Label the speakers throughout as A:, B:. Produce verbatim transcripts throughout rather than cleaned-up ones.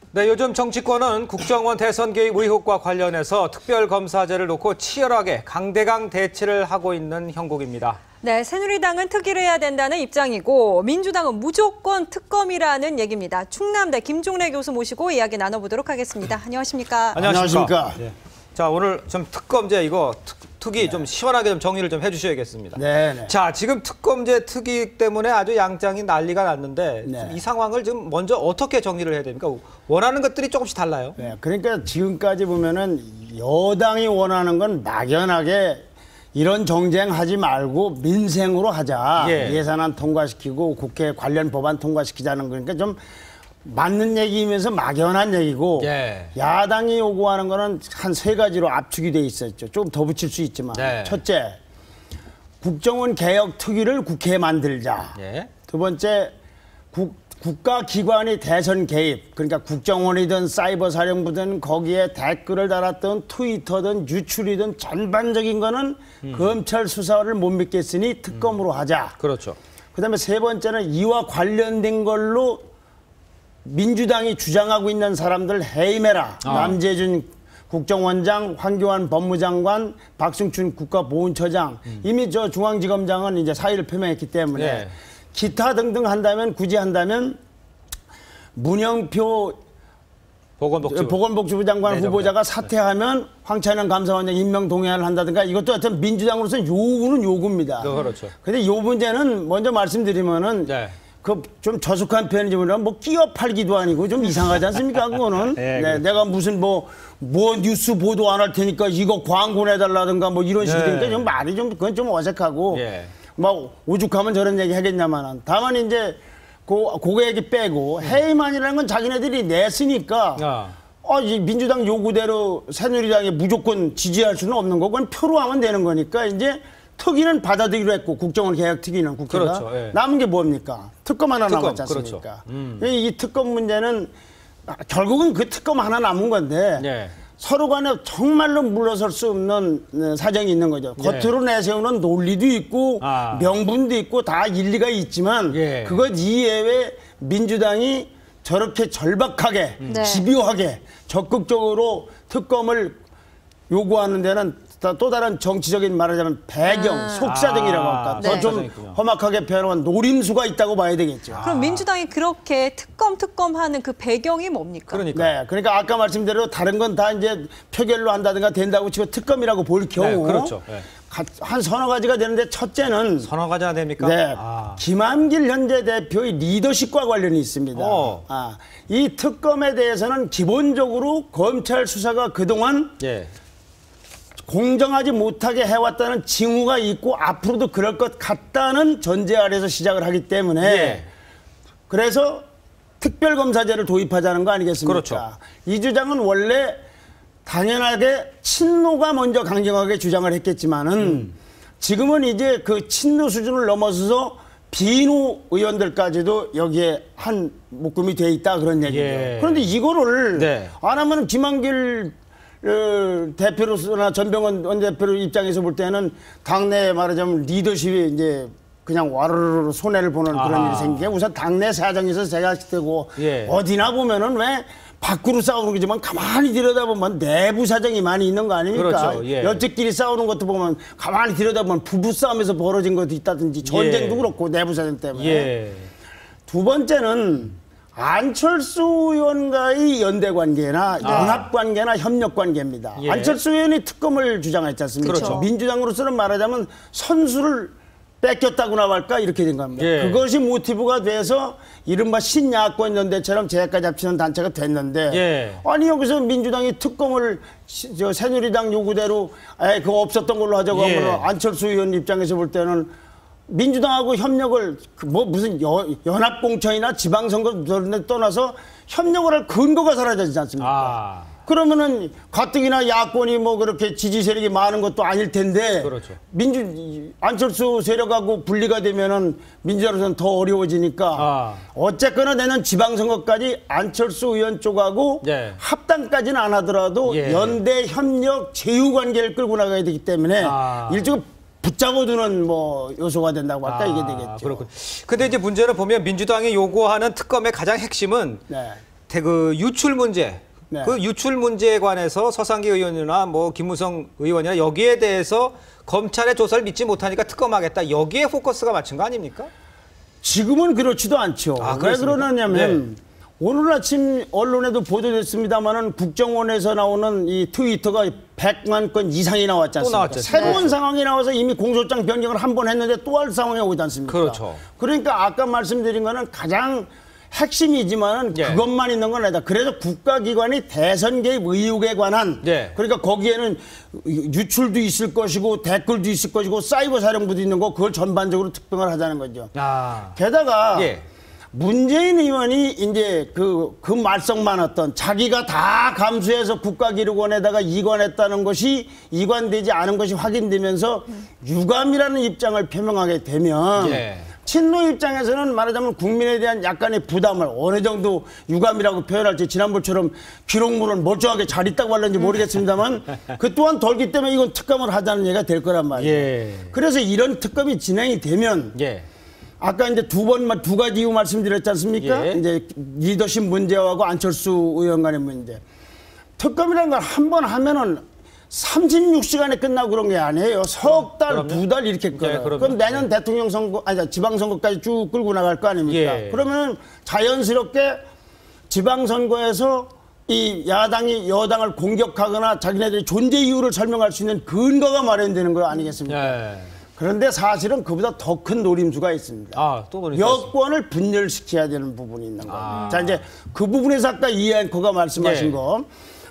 A: 네, 요즘 정치권은 국정원 대선 개입 의혹과 관련해서 특별검사제를 놓고 치열하게 강대강 대치를 하고 있는 형국입니다.
B: 네, 새누리당은 특위를 해야 된다는 입장이고 민주당은 무조건 특검이라는 얘기입니다. 충남대 김종래 교수 모시고 이야기 나눠보도록 하겠습니다. 안녕하십니까?
A: 안녕하십니까? 안녕하십니까? 네. 자, 오늘 좀 특검제 이거 특, 특위 네. 좀 시원하게 좀 정리를 좀 해주셔야겠습니다. 네, 네. 자, 지금 특검제 특위 때문에 아주 양장이 난리가 났는데 네. 이 상황을 지금 먼저 어떻게 정리를 해야 됩니까? 원하는 것들이 조금씩 달라요.
C: 네, 그러니까 지금까지 보면은 여당이 원하는 건 막연하게 이런 정쟁하지 말고 민생으로 하자. 예. 예산안 통과시키고 국회 관련 법안 통과시키자는 거니까 좀 맞는 얘기이면서 막연한 얘기고 예. 야당이 요구하는 거는 한 세 가지로 압축이 돼 있었죠. 좀 더 붙일 수 있지만 네. 첫째, 국정원 개혁 특위를 국회에 만들자. 예. 두 번째, 국, 국가기관이 대선 개입, 그러니까 국정원이든 사이버사령부든 거기에 댓글을 달았던 트위터든 유출이든 전반적인 거는 음. 검찰 수사를 못 믿겠으니 특검으로 음. 하자.
A: 그렇죠.
C: 그다음에 세 번째는 이와 관련된 걸로 민주당이 주장하고 있는 사람들 해임해라. 아. 남재준 국정원장, 황교안 법무장관, 박승춘 국가보훈처장. 음. 이미 저 중앙지검장은 이제 사의를 표명했기 때문에 네. 기타 등등 한다면 굳이 한다면 문영표
A: 보건복지부,
C: 보건복지부 장관 네, 후보자가 사퇴하면 황찬영 감사원장 임명 동의안을 한다든가 이것도 하여튼 민주당으로서는 요구는 요구입니다.
A: 그렇죠.
C: 근데 요 문제는 먼저 말씀드리면은 네. 그 좀 저속한 편이지만 뭐 끼어 팔기도 아니고 좀 이상하지 않습니까? 그거는 네, 네, 내가 무슨 뭐 뭐 뉴스 보도 안 할 테니까 이거 광고 내달라든가 뭐 이런 식이 되니까 네. 좀 말이 좀 그건 좀 어색하고. 네. 막 오죽하면 저런 얘기 하겠냐마는 다만 이제 고, 그거 얘기 빼고 해임안이라는 건 자기네들이 냈으니까 아. 어, 이 민주당 요구대로 새누리당이 무조건 지지할 수는 없는 거고 그건 표로 하면 되는 거니까 이제 특위는 받아들이기로 했고 국정원 개혁 특위는 국회가 그렇죠, 예. 남은 게 뭡니까? 특검 하나 특검, 남았지 않습니까? 그렇죠. 음. 이 특검 문제는 결국은 그 특검 하나 남은 건데 예. 서로 간에 정말로 물러설 수 없는 사정이 있는 거죠. 예. 겉으로 내세우는 논리도 있고 아. 명분도 있고 다 일리가 있지만 예. 그것 이외에 민주당이 저렇게 절박하게 네. 집요하게 적극적으로 특검을 요구하는 데는 또 다른 정치적인 말하자면 배경, 아. 속사정이라고 할까. 아. 더 좀 네. 험악하게 표현한 노림수가 있다고 봐야 되겠죠.
B: 그럼 아. 민주당이 그렇게 특검 특검하는 그 배경이 뭡니까?
C: 그러니까. 네, 그러니까 아까 말씀대로 다른 건 다 이제 표결로 한다든가 된다고 치고 특검이라고 볼 경우 네, 그렇죠. 네. 한 서너 가지가 되는데 첫째는
A: 서너 가지가 됩니까?
C: 네,
A: 아.
C: 김한길 현재 대표의 리더십과 관련이 있습니다. 아, 이 특검에 대해서는 기본적으로 검찰 수사가 그동안 예. 공정하지 못하게 해왔다는 징후가 있고 앞으로도 그럴 것 같다는 전제 아래서 시작을 하기 때문에 예. 그래서 특별검사제를 도입하자는 거 아니겠습니까?
A: 그렇죠.
C: 이 주장은 원래 당연하게 친노가 먼저 강경하게 주장을 했겠지만은 음. 지금은 이제 그 친노 수준을 넘어서서 비노 의원들까지도 여기에 한 묶음이 돼 있다 그런 얘기죠. 예. 그런데 이거를 네. 안 하면 김한길 어, 대표로서나 전병헌 원대표 입장에서 볼 때는 당내 말하자면 리더십이 이제 그냥 와르르 손해를 보는 아하. 그런 일이 생기게 우선 당내 사정에서 제가 되고 예. 어디나 보면은 왜 밖으로 싸우는 거지만 가만히 들여다보면 내부 사정이 많이 있는 거 아닙니까? 그렇죠. 예. 여직끼리 싸우는 것도 보면 가만히 들여다보면 부부 싸움에서 벌어진 것도 있다든지 전쟁도 예. 그렇고 내부 사정 때문에. 예. 두 번째는 안철수 의원과의 연대 관계나 아. 연합 관계나 협력 관계입니다. 예. 안철수 의원이 특검을 주장했지 않습니까? 그렇죠. 민주당으로서는 말하자면 선수를 뺏겼다고나 할까 이렇게 된 겁니다. 예. 그것이 모티브가 돼서 이른바 신야권 연대처럼 제약까지 합치는 단체가 됐는데 예. 아니 여기서 민주당이 특검을 시, 저 새누리당 요구대로 에 그거 없었던 걸로 하자고 예. 하면 안철수 의원 입장에서 볼 때는 민주당하고 협력을 뭐 무슨 여, 연합공천이나 지방선거 떠나서 협력을 할 근거가 사라지지 않습니까? 아. 그러면은 가뜩이나 야권이 뭐 그렇게 지지 세력이 많은 것도 아닐 텐데 그렇죠. 민주 안철수 세력하고 분리가 되면은 민주당으로서는 더 어려워지니까 아. 어쨌거나 내년 지방선거까지 안철수 의원 쪽하고 예. 합당까지는 안 하더라도 예. 연대 협력 제휴 관계를 끌고 나가야 되기 때문에 아. 일종의 붙잡아두는 뭐 요소가 된다고 할까 아, 이게 되겠죠.
A: 그렇군. 근데 이제 문제를 보면 민주당이 요구하는 특검의 가장 핵심은 네. 그 유출 문제,
C: 네.
A: 그 유출 문제에 관해서 서상기 의원이나 뭐 김무성 의원이나 여기에 대해서 검찰의 조사를 믿지 못하니까 특검하겠다. 여기에 포커스가 맞춘 거 아닙니까?
C: 지금은 그렇지도 않죠.
A: 아,
C: 왜 그러냐면
A: 네.
C: 오늘 아침 언론에도 보도됐습니다만은 국정원에서 나오는 이 트위터가 백만 건 이상이 나왔지 않습니까?
A: 또 나왔죠.
C: 새로운
A: 네.
C: 상황이 나와서 이미 공소장 변경을 한 번 했는데 또 할 상황이 오지 않습니까?
A: 그렇죠.
C: 그러니까 아까 말씀드린 거는 가장 핵심이지만은
A: 예.
C: 그것만 있는 건 아니다. 그래서 국가기관이 대선 개입 의혹에 관한
A: 예.
C: 그러니까 거기에는 유출도 있을 것이고 댓글도 있을 것이고 사이버 사령부도 있는 거 그걸 전반적으로 특병을 하자는 거죠.
A: 아.
C: 게다가
A: 예.
C: 문재인 의원이 이제 그, 그 말썽 많았던 자기가 다 감수해서 국가기록원에다가 이관했다는 것이 이관되지 않은 것이 확인되면서 유감이라는 입장을 표명하게 되면
A: 예.
C: 친노 입장에서는 말하자면 국민에 대한 약간의 부담을 어느 정도 유감이라고 표현할지 지난번처럼 기록물은 멀쩡하게 잘 있다고 하는지 모르겠습니다만 그 또한 덜기 때문에 이건 특검을 하자는 얘기가 될 거란 말이에요.
A: 예.
C: 그래서 이런 특검이 진행이 되면
A: 예.
C: 아까 이제 두 번, 두 가지 이유 말씀드렸지 않습니까?
A: 예.
C: 이제 리더십 문제하고 안철수 의원 간의 문제. 특검이라는 걸 한 번 하면은 삼십육 시간에 끝나고 그런 게 아니에요. 석 달, 두 달 이렇게 끌어요.
A: 예,
C: 그럼 내년 대통령 선거, 아니, 지방선거까지 쭉 끌고 나갈 거 아닙니까?
A: 예.
C: 그러면 자연스럽게 지방선거에서 이 야당이 여당을 공격하거나 자기네들이 존재 이유를 설명할 수 있는 근거가 마련되는 거 아니겠습니까?
A: 예.
C: 그런데 사실은 그보다 더 큰 노림수가 있습니다.
A: 아, 또 노림수
C: 여권을 분열시켜야 되는 부분이 있는 거예요.
A: 아.
C: 자, 이제 그 부분에서 아까 이 앵커가 말씀하신
A: 예.
C: 거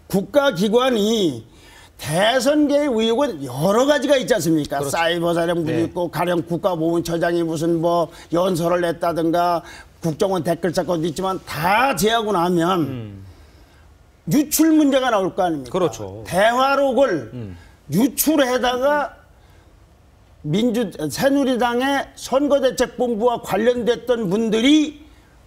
C: 국가기관이 대선 개입 의혹은 여러 가지가 있지 않습니까?
A: 그렇죠.
C: 사이버 사령부도
A: 네.
C: 있고 가령 국가보훈처장이 무슨 뭐 연설을 냈다든가 국정원 댓글 사건도 있지만 다 제하고 나면
A: 음.
C: 유출 문제가 나올 거 아닙니까?
A: 그렇죠.
C: 대화록을
A: 음.
C: 유출해다가 민주 새누리당의 선거대책본부와 관련됐던 분들이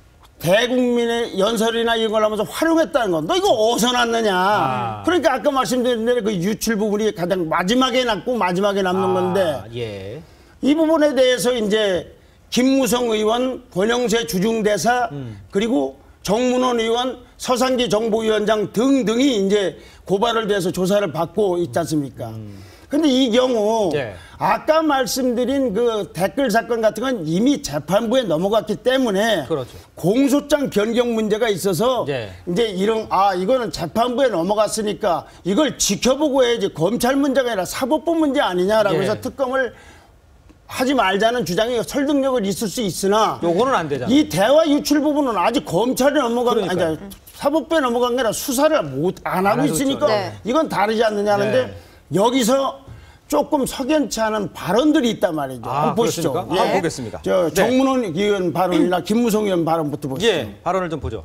C: 대국민의 연설이나 이런 걸 하면서 활용했다는 건 너 이거 어디서 났느냐.
A: 아.
C: 그러니까 아까 말씀드린 대로 그 유출 부분이 가장 마지막에 남고 마지막에 남는
A: 아,
C: 건데
A: 예.
C: 이 부분에 대해서 이제 김무성 의원, 권영세 주중대사
A: 음.
C: 그리고 정문원 의원, 서상기 정보위원장 등등이 이제 고발을 돼서 조사를 받고 있지 않습니까?
A: 음.
C: 근데 이 경우
A: 예.
C: 아까 말씀드린 그 댓글 사건 같은 건 이미 재판부에 넘어갔기 때문에
A: 그렇죠.
C: 공소장 변경 문제가 있어서
A: 예.
C: 이제 이런 아 이거는 재판부에 넘어갔으니까 이걸 지켜보고 해야지 검찰 문제가 아니라 사법부 문제 아니냐라고
A: 예.
C: 해서 특검을 하지 말자는 주장이 설득력을 있을 수 있으나
A: 요거는 안 되잖아요.
C: 이 대화 유출 부분은 아직 검찰에 넘어간
A: 그러니까요.
C: 아니 사법부에 넘어간 게 아니라 수사를 못 안 하고
A: 하고
C: 있으니까
A: 있죠.
B: 네.
C: 이건 다르지 않느냐는데
A: 네.
C: 여기서 조금 석연치 않은 발언들이 있단 말이죠.
A: 아,
C: 한번 보시죠.
A: 그렇습니까? 한번 보겠습니다.
C: 저
A: 네.
C: 정문원 의원 발언이나 김무성 의원 발언부터 보시죠.
A: 예. 발언을 좀 보죠.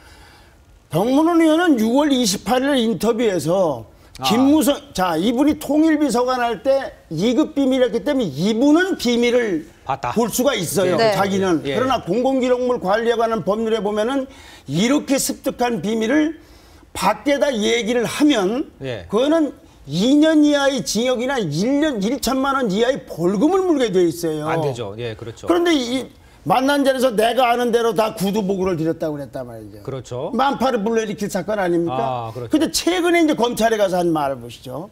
C: 정문원 의원은 유월 이십팔일 인터뷰에서
A: 아.
C: 김무성 자 이분이 통일비서관 할 때 이 급 비밀이었기 때문에 이분은 비밀을
A: 봤다.
C: 볼 수가 있어요.
B: 네.
C: 자기는
A: 예.
C: 그러나 공공기록물 관리에 관한 법률에 보면은 이렇게 습득한 비밀을 밖에다 얘기를 하면
A: 예.
C: 그거는 이 년 이하의 징역이나 일 년 일천만 원 이하의 벌금을 물게 돼 있어요.
A: 안 되죠. 예, 그렇죠.
C: 그런데 이 만난 자리에서 내가 아는 대로 다 구두보고를 드렸다고 그랬단 말이죠.
A: 그렇죠.
C: 만파를 불러일으킬 사건 아닙니까?
A: 아, 그렇죠.
C: 근데 최근에 이제 검찰에 가서 한 말을 보시죠.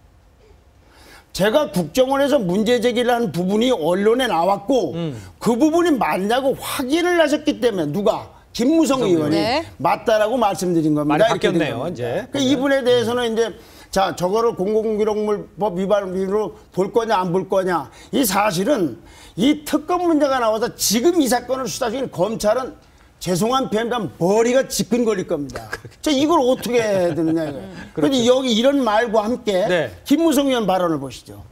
C: 제가 국정원에서 문제 제기를 한 부분이 언론에 나왔고
A: 음.
C: 그 부분이 맞냐고 확인을 하셨기 때문에 누가? 김무성 의원이
B: 네.
C: 맞다라고 말씀드린 겁니다.
A: 말이
C: 이렇게 된
A: 바뀌었네요,
C: 겁니다.
A: 이제.
C: 그러니까 이분에 대해서는 이제 자 저거를 공공기록물법 위반으로 볼 거냐 안 볼 거냐 이 사실은 이 특검 문제가 나와서 지금 이 사건을 수사 중인 검찰은 죄송한 표현이면 머리가 지끈거릴 겁니다. 자 이걸 어떻게 해야 되느냐 이거. 그런데 여기 이런 말과 함께
A: 네.
C: 김무성 의원 발언을 보시죠.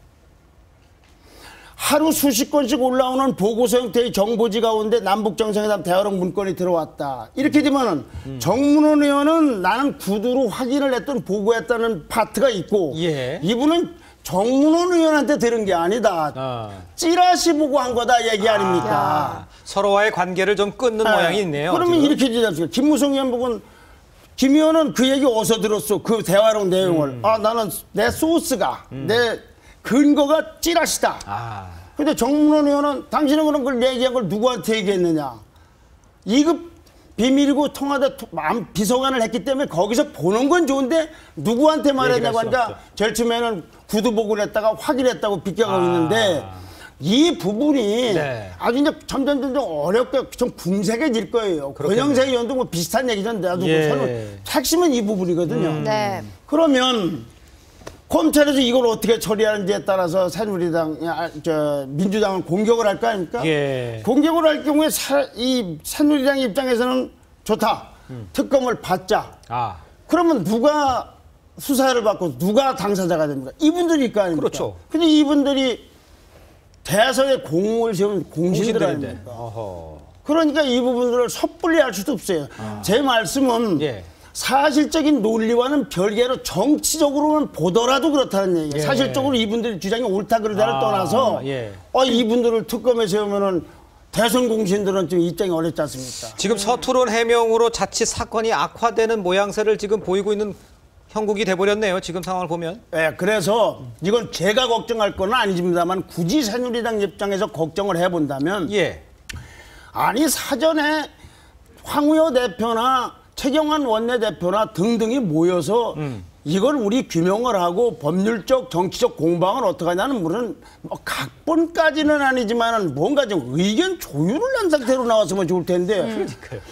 C: 하루 수십 건씩 올라오는 보고서 형태의 정보지 가운데 남북정상회담 대화록 문건이 들어왔다. 이렇게 되면은
A: 음.
C: 정문원 의원은 나는 구두로 확인을 했던 보고했다는 파트가 있고
A: 예.
C: 이분은 정문원 의원한테 들은 게 아니다.
A: 아.
C: 찌라시 보고 한 거다 얘기 아닙니까?
A: 아, 서로와의 관계를 좀 끊는
C: 네.
A: 모양이 있네요.
C: 그러면
A: 지금.
C: 이렇게 되지 않습니까? 김무성 의원 보고는 김 의원은 그 얘기 어디서 들었어? 그 대화록 내용을.
A: 음.
C: 아 나는 내 소스가 내 근거가 찌라시다.
A: 아.
C: 근데 정문원 의원은 당신은 그런 걸 얘기한 걸 누구한테 얘기했느냐? 이 급 비밀이고 통화다 비서관을 했기 때문에 거기서 보는 건 좋은데 누구한테 말했냐고 하니까 제일 처음에는 구두복을 했다가 확인했다고 비껴가고 아. 있는데 이 부분이 네. 아주 이제 점점 점점 어렵게 좀 궁색해질 거예요. 권영세 의원도 뭐 비슷한 얘기전 나도 예. 설명. 핵심은 이 부분이거든요.
B: 음. 네.
C: 그러면 검찰에서 이걸 어떻게 처리하는지에 따라서 새누리당, 저 민주당은 공격을 할 거 아닙니까? 예. 공격을 할 경우에 사, 이 새누리당 입장에서는 좋다. 음. 특검을 받자. 아. 그러면 누가 수사를 받고 누가 당사자가 됩니까? 이분들일 거 아닙니까?
A: 그렇죠.
C: 근데 이분들이 대선에 공을 세운 공신들 아닙니까? 어허. 그러니까 이 부분들을 섣불리 할 수도 없어요. 아. 제 말씀은 예. 사실적인 논리와는 별개로 정치적으로는 보더라도 그렇다는 얘기예요. 예. 사실적으로 이분들의 주장이 옳다 그르다를 아, 떠나서 예. 어, 이분들을 특검에 세우면은 대선 공신들은 좀 입장이 어렵지 않습니까?
A: 지금 서투른 해명으로 자칫 사건이 악화되는 모양새를 지금 보이고 있는 형국이 돼버렸네요. 지금 상황을 보면.
C: 네, 그래서 이건 제가 걱정할 건 아니집니다만 굳이 새누리당 입장에서 걱정을 해본다면 예. 아니 사전에 황우여 대표나 최경환 원내대표나 등등이 모여서 음. 이걸 우리 규명을 하고 법률적 정치적 공방을 어떻게 하냐는 물은 뭐 각본까지는 아니지만 뭔가 좀 의견 조율을 한 상태로 나왔으면 좋을 텐데 음.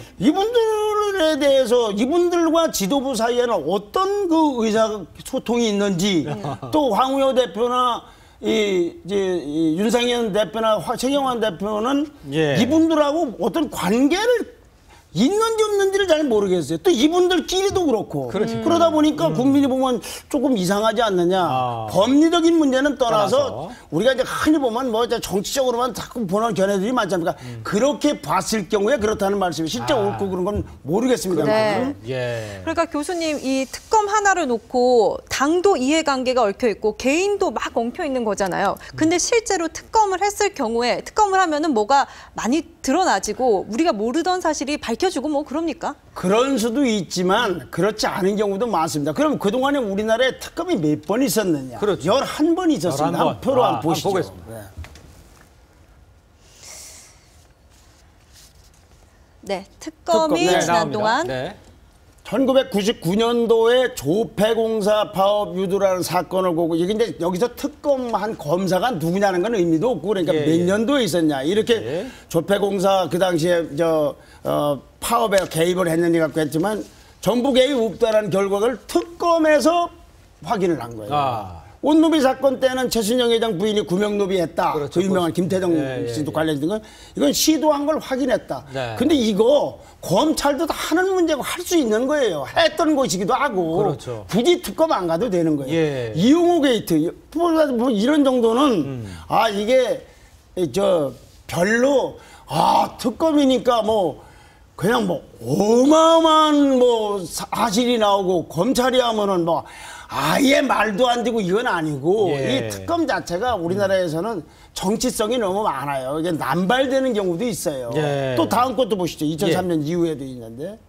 C: 이분들에 대해서 이분들과 지도부 사이에는 어떤 그 의사소통이 있는지 음. 또 황우여 대표나 이, 이제, 이 윤상현 대표나 최경환 대표는 예. 이분들하고 어떤 관계를 있는지 없는지를 잘 모르겠어요. 또 이분들끼리도 그렇고. 그렇지. 그러다 보니까 음. 국민이 보면 조금 이상하지 않느냐. 아. 법리적인 문제는 떠나서, 떠나서 우리가 이제 흔히 보면 뭐 정치적으로만 자꾸 보는 견해들이 많지 않습니까? 음. 그렇게 봤을 경우에 그렇다는 말씀이 실제 아. 옳고 그런 건 모르겠습니다.
B: 네. 예. 그러니까 교수님 이 특검 하나를 놓고 당도 이해관계가 얽혀 있고 개인도 막 엉켜 있는 거잖아요. 근데 실제로 특검을 했을 경우에 특검을 하면은 뭐가 많이 드러나지고 우리가 모르던 사실이 밝혀지고 뭐 그럽니까?
C: 그런 수도 있지만 그렇지 않은 경우도 많습니다. 그럼 그동안에 우리나라에 특검이 몇 번 있었느냐? 그렇죠. 열한 번 있었습니다. 한 표로 아, 한번 보시죠. 한번 보겠습니다. 네.
B: 네, 특검이 특검, 네, 지난 나옵니다. 동안 네.
C: 천구백구십구 년도에 조폐공사 파업 유도라는 사건을 보고 이게 이제 여기서 특검한 검사가 누구냐는 건 의미도 없고 그러니까 예, 몇 년도에 있었냐 이렇게 예. 조폐공사 그 당시에 저 어, 파업에 개입을 했는지 갖고 했지만 정부 개입 없다라는 결과를 특검에서 확인을 한 거예요. 아. 온노비 사건 때는 최순영 회장 부인이 구명노비했다. 그렇죠. 그 유명한 김태정 예, 씨도 예, 관련된 건 이건 시도한 걸 확인했다. 네. 근데 이거 검찰도 다 하는 문제고 할 수 있는 거예요. 했던 것이기도 하고 그렇죠. 굳이 특검 안 가도 되는 거예요. 예. 이용호 게이트 뭐 이런 정도는 음. 아 이게 저 별로 아 특검이니까 뭐 그냥 뭐 어마어마한 뭐 사실이 나오고 검찰이 하면은 뭐 아예 말도 안 되고 이건 아니고 예. 이 특검 자체가 우리나라에서는 정치성이 너무 많아요. 이게 남발되는 경우도 있어요. 예. 또 다음 것도 보시죠. 이천삼 년 예. 이후에도 있는데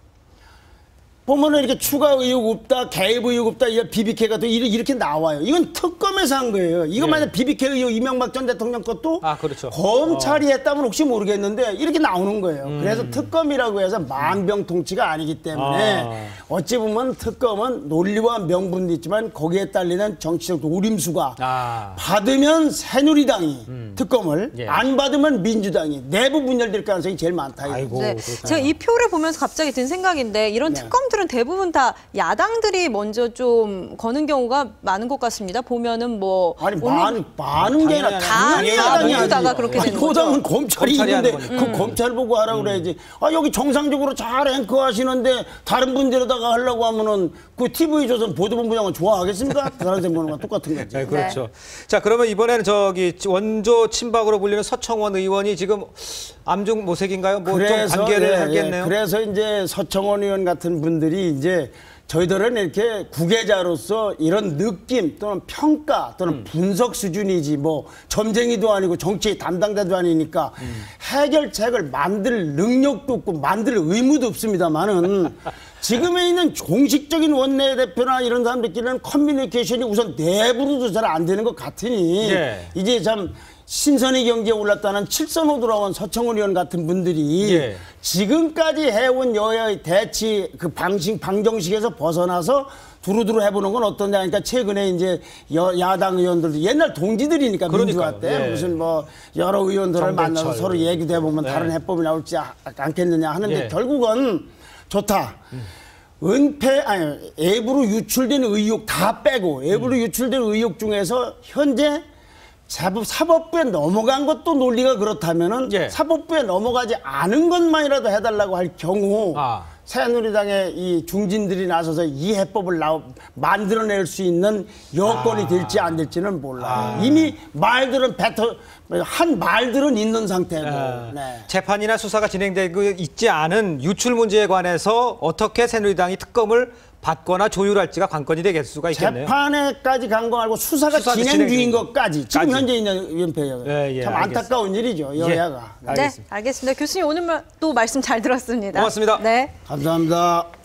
C: 보면은 이렇게 추가 의혹 없다, 개입 의혹 없다, 이거 비비케이가 또 이렇게 나와요. 이건 특검에서 한 거예요. 이거 예. 만약 비비케이 의혹 이명박 전 대통령 것도
A: 아, 그렇죠.
C: 검찰이 어. 했다면 혹시 모르겠는데 이렇게 나오는 거예요. 음. 그래서 특검이라고 해서 만병통치가 아니기 때문에 아. 어찌 보면 특검은 논리와 명분도 있지만 거기에 딸리는 정치적 노림수가 아. 받으면 새누리당이 음. 특검을 예. 안 받으면 민주당이 내부 분열될 가능성이 제일 많다.
B: 아이고, 네. 제가 이 표를 보면서 갑자기 든 생각인데 이런 네. 특검 들은 대부분 다 야당들이 먼저 좀 거는 경우가 많은 것 같습니다. 보면은 뭐
C: 아니 많은 많은 게 아니라
B: 다 야당이다가 그렇게 되는 거죠.
C: 그다음은 검찰이 있는데 그 음. 검찰 보고 하라고 음. 그래야지. 아 여기 정상적으로 잘 앵커하시는데 다른 분들에다가 하려고 하면은 그 티비조선 보도본부장은 좋아하겠습니까? 다른 생각과 똑같은 거죠.
A: 네, 그렇죠. 네. 자 그러면 이번에는 저기 원조 친박으로 불리는 서청원 의원이 지금 암중 모색인가요? 뭐 좀 관계를 예, 하겠네요.
C: 예, 그래서 이제 서청원 의원 같은 분 들이 이제 저희들은 이렇게 구계자로서 이런 느낌 또는 평가 또는 음. 분석 수준이지 뭐 점쟁이도 아니고 정치 담당자도 아니니까 음. 해결책을 만들 능력도 없고 만들 의무도 없습니다만은 지금에 있는 공식적인 원내대표나 이런 사람들끼리는 커뮤니케이션이 우선 내부로도 잘 안 되는 것 같으니
A: 예.
C: 이제 참 신선의 경지에 올랐다는 칠선호 돌아온 서청원 의원 같은 분들이
A: 예.
C: 지금까지 해온 여야의 대치 그 방식 방정식에서 벗어나서 두루두루 해보는 건 어떠냐. 그러니까 최근에 이제 여, 야당 의원들도 옛날 동지들이니까 민주화 때
A: 예.
C: 무슨 뭐 여러 의원들을
A: 정대철.
C: 만나서 서로 얘기도 해보면
A: 예.
C: 다른 해법이 나올지 아- 않겠느냐 하는데
A: 예.
C: 결국은 좋다. 은폐 아니 앱으로 유출된 의혹 다 빼고 앱으로
A: 음.
C: 유출된 의혹 중에서 현재 사법, 사법부에 넘어간 것도 논리가 그렇다면은
A: 예.
C: 사법부에 넘어가지 않은 것만이라도 해달라고 할 경우
A: 아.
C: 새누리당의 이 중진들이 나서서 이 해법을 나, 만들어낼 수 있는 여건이
A: 아.
C: 될지 안 될지는 몰라. 요 이미 말들은 뱉어 한 말들은 있는 상태고.
A: 아,
C: 네.
A: 재판이나 수사가 진행되고 있지 않은 유출 문제에 관해서 어떻게 새누리당이 특검을 받거나 조율할지가 관건이 되겠을 수가 있겠네요.
C: 재판에까지 간 거 말고 수사가
A: 수사가
C: 진행
A: 진행
C: 중인
A: 중인
C: 것까지 지금
A: 까지.
C: 현재 있는 위원회가
A: 예, 예,
C: 참
A: 알겠습니다.
C: 안타까운 일이죠. 여야가.
A: 예. 알겠습니다.
B: 네, 알겠습니다. 교수님 오늘 또 말씀 잘 들었습니다.
A: 고맙습니다.
B: 네.
C: 감사합니다.